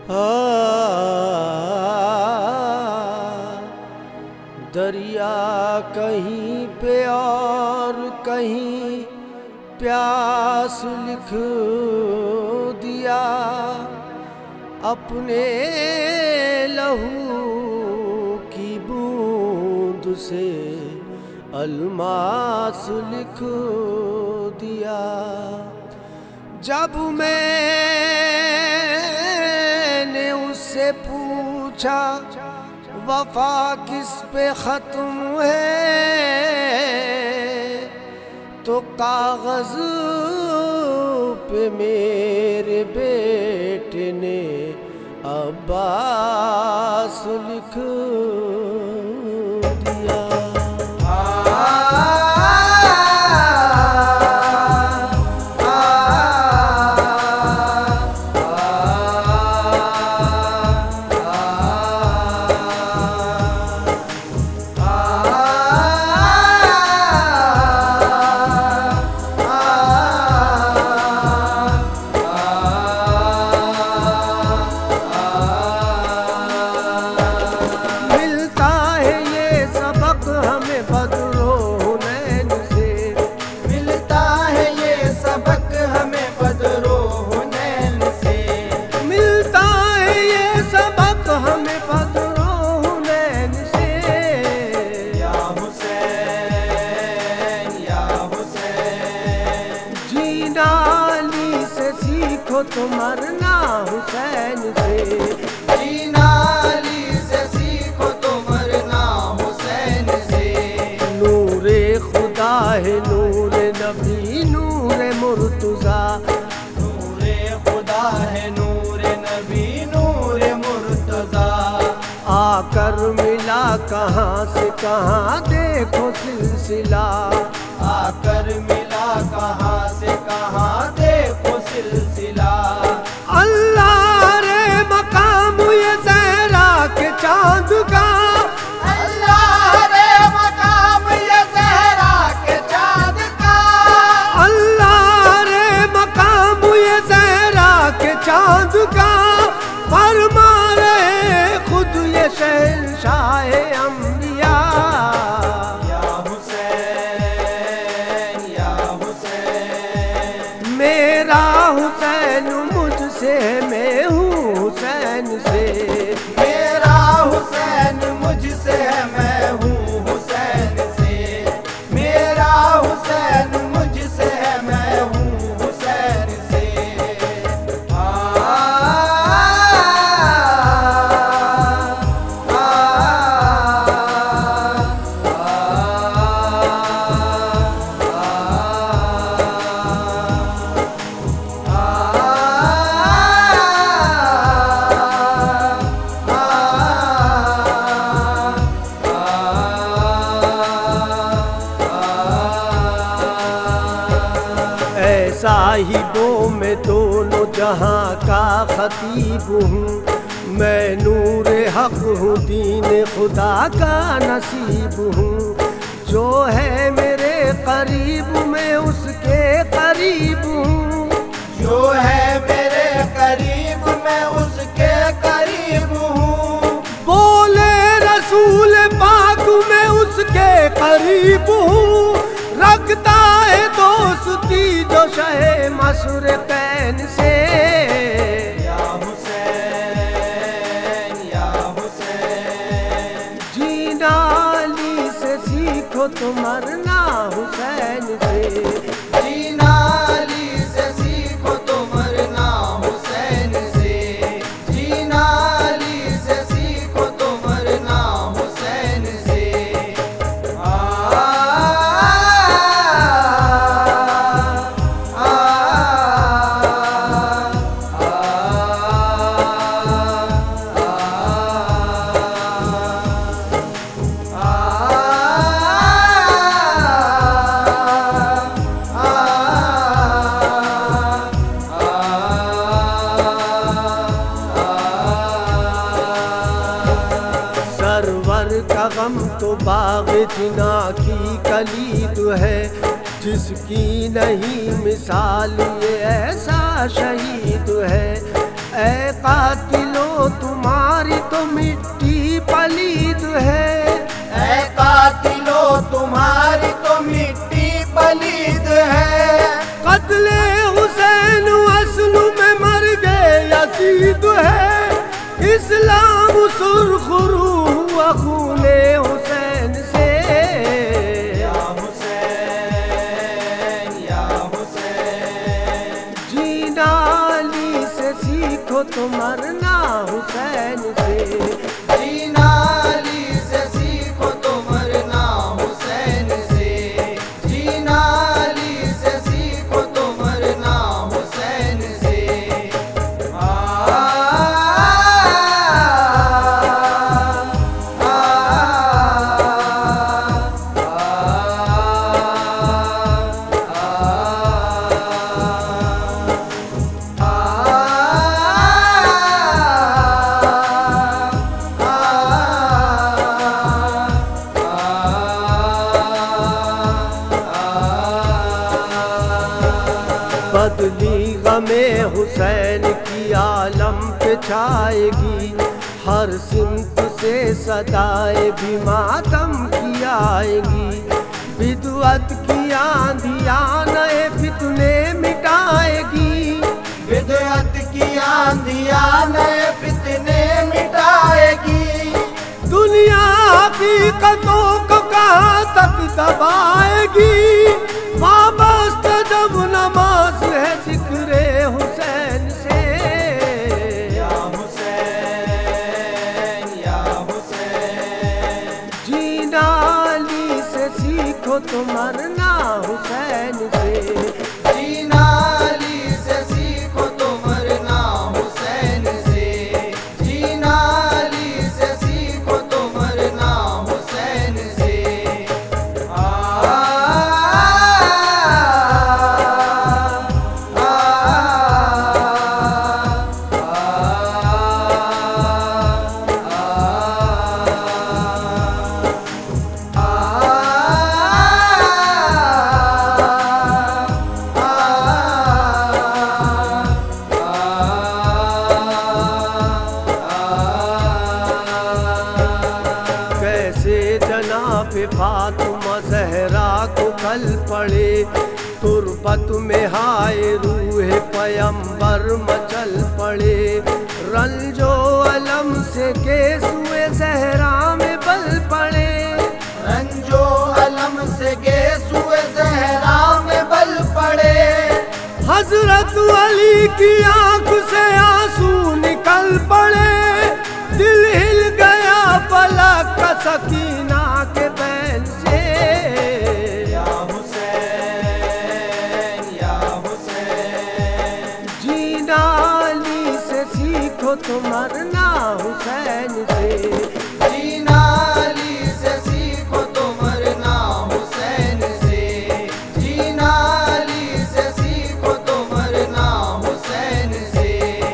दरिया कहीं पे और कहीं प्यास लिख दिया, अपने लहू की बूंद से अलमास लिख दिया। जब मैंने उससे पूछा वफा किस पे खत्म है, तो कागज पे मेरे बेटे ने अब्बास लिख दिया। तो मरना हुसैन से, जीना अली से सीखो तो मरना हुसैन से। नूरे खुदा है नूरे नबी नूरे मुर्तज़ा, नूरे खुदा है नूरे नबी नूरे मुर्तज़ा। आकर मिला कहाँ से कहाँ देखो सिलसिला, आकर मिला कहाँ से कहाँ देखो सिलसिला। अल्लाह रे मकाम ये ज़हरा के चाँद का, अल्लाह रे मकाम ये ज़हरा के चाँद का। अल्लाह रे मकाम ये ज़हरा के चाँद का। फरमा रहे खुद ये शहंशाह अंबिया, या हुसैन या हुसैन। मेरा हुसैन मुझसे मैं हूँ हुसैन से, मेरा हुसैन मुझसे है मैं हूँ हुसैन से। मेरा हुसैन मुझसे है मैं हूँ हुसैन से। साहिबों में दोनों जहां का खतीब हूँ, मैं नूर हक हूँ दीन खुदा का नसीब हूँ। जो है मेरे करीब मैं उसके करीब हूँ, जो है मेरे करीब मैं उसके करीब हूँ। बोले रसूल पाक मैं उसके करीब हूँ। रखता है दोस्ती जो शहे मशरक़ैन से, या हुसैन या हुसैन। जीना अली से सीखो तो मरना हुसैन से, जीना अली से सीखो तो मरना हुसैन से। जीना अली से सीखो तो मरना हुसैन से। गम तो बाग़ जिना की कलीद है, जिसकी नहीं मिसाल ये ऐसा शहीद है। ऐ कातिलो तुम्हारी तो मिट्टी पलीद है, ऐ कातिलो तुम्हारी तो मिट्टी पलीद है। कत्ले हुसैन असलू में मर गए यजीद है, इस्लाम सुरखरू हुआ खूने हुसैन से। या हुसैन या हुसैन, जीना अली से सीखो तो मरना हुसैन से। जीना अली से सीखो तो मरना हुसैन से। जीना अली से सीखो तो मरना हुसैन से। बदली गमे हुसैन की आलम पे छाएगी, हर सिमत से सदाए भी मातम की आएगी। बिदअत की आंधियाँ नए फितने मिटाएगी, बिदअत की आंधियाँ नए फितने मिटाएगी। दुनिया हकीकतों को कहाँ तक दबाएगी। वाबस्त जब नमाज है जिक्रे हुसैन से। या हुसैन या हुसैन, जीना अली से सीखो तो मरना हुसैन से। जीना अली से सीखो तो मरना हुसैन से। जीना अली से सीखो तो मरना हुसैन से। कैसे जनाब फातिमा ज़हरा को कल पड़े, तुरबत में हाय रूह पैगंबर मचल पड़े। रंजो अलम से केसुए ज़हरा में बल पड़े, रंजो अलम से गेसुए ज़हरा में बल पड़े। हजरत अली की आंख से आंसू निकल पड़े। दिल हिल गया फलक का सकीना के बैन से। या हुसैन या हुसैन, जीना अली से सीखो तो मरना हुसैन से। जीना अली से सीखो तो मरना हुसैन से। जीना अली से सीखो तो मरना हुसैन से।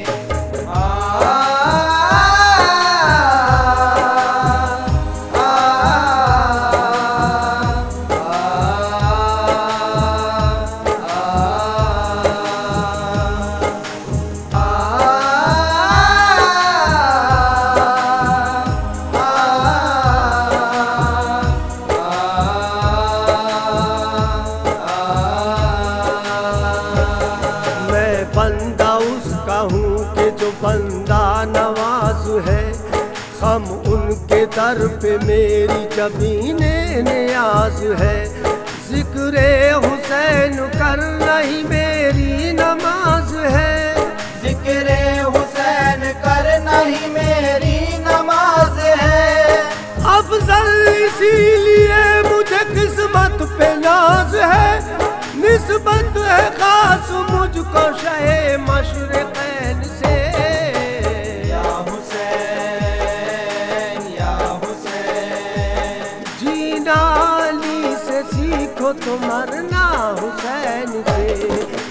बंदा उसका हूँ कि जो बंदा नवाज है, हम उनके दर पे मेरी जबीने नियाज है। जिक्रे हुसैन करना ही मेरी नमाज है, जिक्रे हुसैन करना ही मेरी नमाज है। अफजल इसीलिए मुझे किस्मत पे नाज है, निस्बत है खास मुझको शहे मशरिक़ैन से। या हुसैन या हुसैन, जीना अली से सीखो तो मरना हुसैन से।